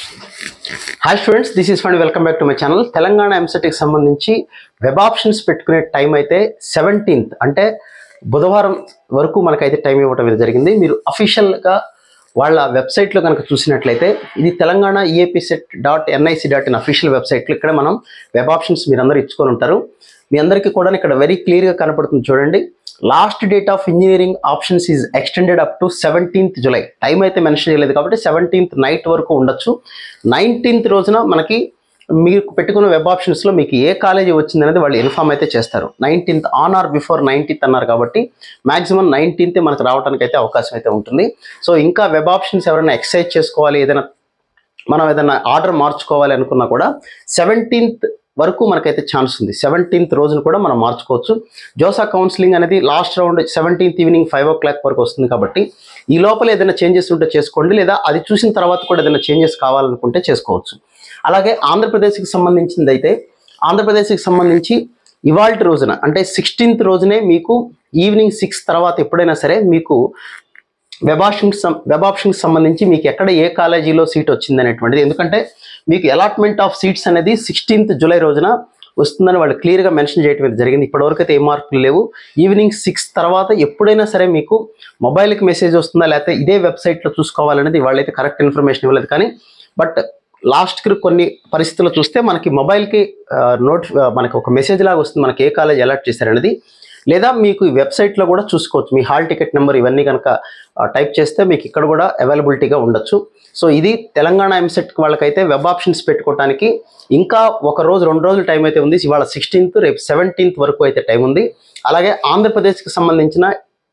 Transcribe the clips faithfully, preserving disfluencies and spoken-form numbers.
Hi students, this is fund. Welcome back to my channel. Telangana ఎంసెట్కి సంబంధించి web options పెట్టుకునే time అయితే seventeenth అంటే బుధవారం వరకు మనకైతే టైం ఇవ్వడం జరిగింది. మీరు అఫీషియల్గా వాళ్ళ వెబ్సైట్లో కనుక చూసినట్లయితే ఇది Telangana EAPCET dot NIC dot in official వెబ్సైట్లో ఇక్కడ మనం వెబ్ ఆప్షన్స్ మీరందరూ ఇచ్చుకొని ఉంటారు. మీ అందరికీ కూడా ఇక్కడ వెరీ క్లియర్గా కనపడుతుంది చూడండి. Last date of engineering options is extended up to seventeenth July. Time అయితే మెన్షన్ చేయలేదు కాబట్టి సెవెంటీన్త్ నైట్ వరకు ఉండొచ్చు. నైన్టీన్త్ రోజున మనకి మీరు పెట్టుకున్న వెబ్ ఆప్షన్స్లో మీకు ఏ కాలేజీ వచ్చిందనేది వాళ్ళు ఇన్ఫామ్ అయితే చేస్తారు. Nineteenth on or before nineteenth అన్నారు కాబట్టి మ్యాక్సిమం నైన్టీన్తే మనకు రావడానికి అయితే అవకాశం అయితే ఉంటుంది. సో ఇంకా వెబ్ ఆప్షన్స్ ఎవరైనా ఎక్సర్సైజ్ చేసుకోవాలి, ఏదైనా మనం ఏదైనా ఆర్డర్ మార్చుకోవాలి అనుకున్నా కూడా సెవెంటీన్త్ వరకు మనకైతే ఛాన్స్ ఉంది. సెవెంటీన్త్ రోజున కూడా మనం మార్చుకోవచ్చు. జోసా కౌన్సిలింగ్ అనేది last round seventeenth evening five o'clock వరకు వస్తుంది కాబట్టి ఈ లోపల ఏదైనా చేంజెస్ ఉంటే చేసుకోండి, లేదా అది చూసిన తర్వాత కూడా ఏదైనా చేంజెస్ కావాలనుకుంటే చేసుకోవచ్చు. అలాగే ఆంధ్రప్రదేశ్కి సంబంధించింది అయితే ఆంధ్రప్రదేశ్కి సంబంధించి ఇవాల్టి రోజున అంటే సిక్స్టీన్త్ రోజునే మీకు ఈవినింగ్ సిక్స్ తర్వాత ఎప్పుడైనా సరే మీకు వెబ్ ఆప్షన్స్ వెబ్ ఆప్షన్కి సంబంధించి మీకు ఎక్కడ ఏ కాలేజీలో సీట్ వచ్చింది అనేటువంటిది, ఎందుకంటే మీకు అలాట్మెంట్ ఆఫ్ సీట్స్ అనేది సిక్స్టీన్త్ జూలై రోజున వస్తుందని వాళ్ళు క్లియర్గా మెన్షన్ చేయడం జరిగింది. ఇప్పటివరకు అయితే ఏ మార్పులు లేవు. ఈవినింగ్ సిక్స్ తర్వాత ఎప్పుడైనా సరే మీకు మొబైల్కి మెసేజ్ వస్తుందా లేకపోతే ఇదే వెబ్సైట్లో చూసుకోవాలనేది వాళ్ళైతే కరెక్ట్ ఇన్ఫర్మేషన్ ఇవ్వలేదు. కానీ బట్ లాస్ట్కి కొన్ని పరిస్థితుల్లో చూస్తే మనకి మొబైల్కి నోట్ మనకి ఒక మెసేజ్ లాగా వస్తుంది మనకి ఏ కాలేజ్ అలాట్ చేశారనేది, లేదా మీకు ఈ వెబ్సైట్లో కూడా చూసుకోవచ్చు. మీ హాల్ టికెట్ నెంబర్ ఇవన్నీ కనుక టైప్ చేస్తే మీకు ఇక్కడ కూడా అవైలబిలిటీగా ఉండొచ్చు. సో ఇది తెలంగాణ ఎంసెట్ వాళ్ళకైతే వెబ్ ఆప్షన్స్ పెట్టుకోవడానికి ఇంకా ఒక రోజు రెండు రోజులు టైం అయితే ఉంది. ఇవాళ సిక్స్టీన్త్ రేపు సెవెంటీన్త్ వరకు అయితే టైం ఉంది. అలాగే ఆంధ్రప్రదేశ్కి సంబంధించిన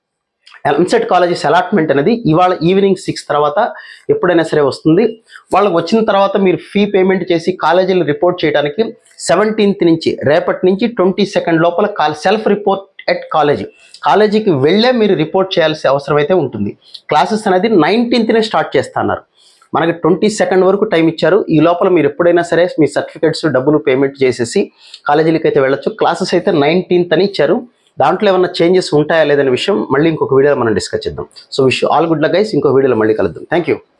ఎంసెట్ కాలేజెస్ అలాట్మెంట్ అనేది ఇవాళ ఈవినింగ్ సిక్స్ తర్వాత ఎప్పుడైనా సరే వస్తుంది. వాళ్ళకి వచ్చిన తర్వాత మీరు ఫీ పేమెంట్ చేసి కాలేజీలు రిపోర్ట్ చేయడానికి సెవెంటీన్త్ నుంచి రేపటి నుంచి ట్వంటీ సెకండ్ లోపల call self report at college కాలేజీకి వెళ్ళే మీరు రిపోర్ట్ చేయాల్సిన అవసరం అయితే ఉంటుంది. క్లాసెస్ అనేది నైన్టీన్త్నే స్టార్ట్ చేస్తున్నారు. మనకి ట్వంటీ సెకండ్ వరకు టైం ఇచ్చారు. ఈ లోపల మీరు ఎప్పుడైనా సరే మీ సర్టిఫికేట్స్ డబ్బులు పేమెంట్ చేసేసి కాలేజీలకి అయితే వెళ్ళొచ్చు. క్లాసెస్ అయితే నైన్టీన్త్ అని ఇచ్చారు. దాంట్లో ఏమన్నా చేంజెస్ ఉంటాయా లేదనే విషయం మళ్ళీ ఇంకొక వీడియోలో మనం డిస్కస్ చేద్దాం. So wish all good luck guys. ఇంకో వీడియోలో మళ్ళీ కలుద్దాం. Thank you.